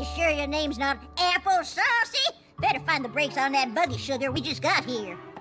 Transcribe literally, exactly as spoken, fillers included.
sure your name's not Apple Saucy? Better find the brakes on that buggy, sugar. We just got here.